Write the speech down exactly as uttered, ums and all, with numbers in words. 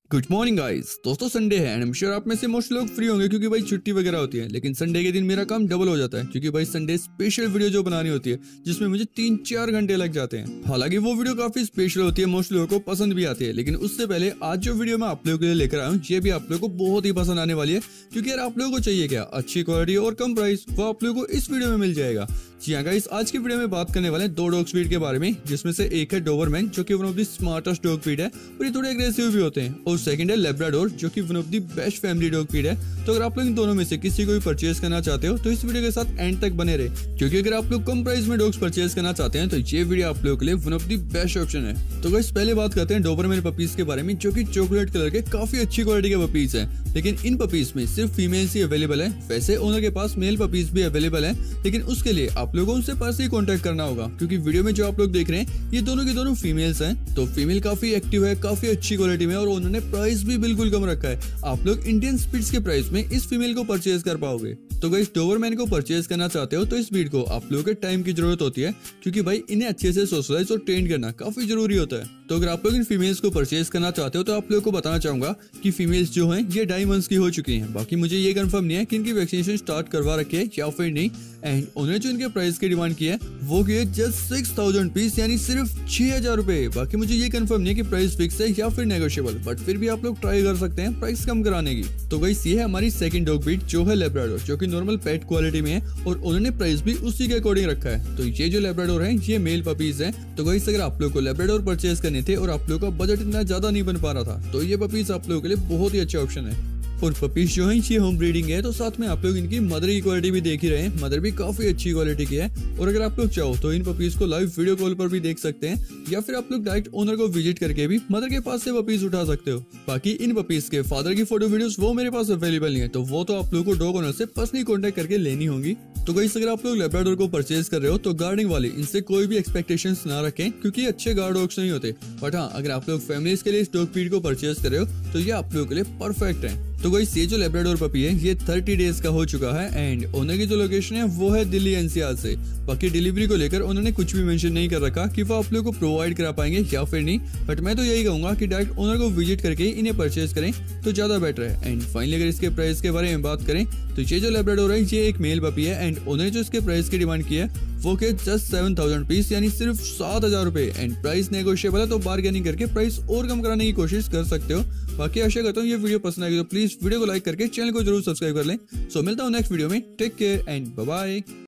Good morning guys. दोस्तों Sunday है and I am sure आप में से मोस्ट लोग फ्री होंगे क्योंकि भाई छुट्टी वगैरह होती है। लेकिन संडे के दिन मेरा काम डबल हो जाता है क्योंकि भाई संडे स्पेशल वीडियो जो बनानी होती है जिसमें मुझे तीन चार घंटे लग जाते हैं। हालांकि वो वीडियो काफी स्पेशल होती है, मोस्ट लोगों को पसंद भी आती है। लेकिन उससे पहले आज जो वीडियो मैं आप लोगों के लिए लेकर आया हूँ ये भी आप लोगों को बहुत ही पसंद आने वाली है क्योंकि यार आप लोगों को चाहिए क्या, अच्छी क्वालिटी और कम प्राइस, वो आप लोगों को इस वीडियो में मिल जाएगा। जी हाँ गाइस, आज की वीडियो में बात करने वाले हैं दो डॉग ब्रीड के बारे में, जिसमें से एक है डोबरमैन जो कि one of the smartest dog breed है और ये थोड़े एग्रेसिव भी होते हैं, और सेकंड है लैब्राडोर जो कि one of the best family dog breed है। तो अगर आप लोग इन दोनों में से किसी को भी परचेज करना चाहते हो तो इस वीडियो के साथ एंड तक बने रहे, क्योंकि अगर आप लोग कम प्राइस में डॉग्स परचेज करना चाहते हैं तो ये वीडियो आप लोगों के लिए one of the best option है। तो गाइस पहले बात करते हैं डोबरमैन पपीज के बारे में, जो कि चॉकलेट कलर के काफी अच्छी क्वालिटी के पपीज हैं। लेकिन इन पपीज में सिर्फ फीमेल्स ही अवेलेबल है। वैसे ओनर के पास मेल पपीज भी अवेलेबल है, लेकिन उसके लिए आप लोगों उनसे पर्सनली कांटेक्ट करना होगा, क्योंकि वीडियो में जो आप लोग देख रहे हैं ये दोनों के दोनों फीमेल्स हैं। तो फीमेल काफी एक्टिव है, काफी अच्छी क्वालिटी में, और उन्होंने प्राइस भी बिल्कुल कम रखा है। आप लोग इंडियन स्पिट्स के प्राइस में इस फीमेल को परचेज कर पाओगे। तो गाइस डोबरमैन को परचेज करना चाहते हो तो इस ब्रीड को आप लोगों के टाइम की जरूरत होती है, क्योंकि भाई इन्हें अच्छे से सोशलाइज और ट्रेन करना काफी जरूरी होता है। तो अगर आप लोग इन फीमेल्स को परचेज करना चाहते हो तो आप लोगों को बताना चाहूंगा कि फीमेल्स जो हैं ये ढाई मंथ्स की हो चुकी हैं। बाकी मुझे ये कंफर्म नहीं है कि इनकी वैक्सीनेशन स्टार्ट करवा रखी है या फिर नहीं। एंड उन्होंने जो इनके प्राइस की डिमांड की है वो की है जस्ट सिक्स थाउजेंड पीस, यानी सिर्फ छह हजार रुपए। बाकी मुझे ये कंफर्म नहीं है कि प्राइस फिक्स है या फिर नेगोशिएबल, बट फिर भी आप लोग ट्राई कर सकते हैं प्राइस कम कराने की। तो गाइस ये है हमारी सेकंड डॉग ब्रीड जो है लैब्राडोर, जो कि नॉर्मल पेट क्वालिटी में है, और उन्होंने प्राइस भी उसी के अकॉर्डिंग रखा है। तो ये जो लैब्राडोर है ये मेल पपीज है। तो गाइस अगर आप लोग को लैब्राडोर परचेज करने थे और आप लोग का बजट इतना ज्यादा नहीं बन पा रहा था तो ये पपीज आप लोगों के लिए बहुत ही अच्छा ऑप्शन है। और पपीज जो है ये होम ब्रीडिंग है, तो साथ में आप लोग इनकी मदर की क्वालिटी भी देख ही रहे हैं। मदर भी काफी अच्छी क्वालिटी की है, और अगर आप लोग चाहो तो इन पपीज को लाइव वीडियो कॉल पर भी देख सकते हैं, या फिर आप लोग डायरेक्ट ओनर को विजिट करके भी मदर के पास से पपीज उठा सकते हो। बाकी इन पपीज के फादर की फोटो वीडियोस वो मेरे पास अवेलेबल नहीं है, तो वो तो आप लोग को डॉग ओनर से पर्सनली कॉन्टेक्ट करके लेनी होगी। तो गाइस अगर आप लोग लैब्राडोर को परचेज कर रहे हो तो गार्डिंग वाले इनसे कोई भी एक्सपेक्टेशंस ना रखें, क्योंकि अच्छे गार्ड डॉग्स नहीं होते। बट हाँ, अगर आप लोग फैमिलीज के लिए इस डॉग ब्रीड को परचेज कर रहे हो तो ये आप लोगों के लिए परफेक्ट है। तो गाइस ये जो लैब्राडोर पपी है ये थर्टी डेज का हो चुका है, एंड ओनर की जो लोकेशन है वो है दिल्ली एनसीआर से। बाकी डिलीवरी को लेकर उन्होंने कुछ भी मेंशन नहीं कर रखा कि वो आप लोगों को प्रोवाइड करा पाएंगे या फिर नहीं, बट मैं तो यही कहूंगा कि डायरेक्ट ओनर को विजिट करके इन्हें परचेज करें तो ज्यादा बेटर है। एंड फाइनली अगर इसके प्राइस के बारे में बात करें तो ये जो लैब्राडोर है ये एक मेल पपी है, एंड ओनर जो इसके प्राइस की डिमांड की है वो के जस्ट सेवन थाउजेंड पीस, यानी सिर्फ सात हजार रुपए। एंड प्राइस नेगोशिएबल है, तो बार्गेनिंग करके प्राइस और कम कराने की कोशिश कर सकते हो। बाकी आशा करता हूँ ये वीडियो पसंद आएगी तो प्लीज वीडियो को लाइक करके चैनल को जरूर सब्सक्राइब कर लें। सो मिलता हूँ नेक्स्ट वीडियो में। Take care and bye bye.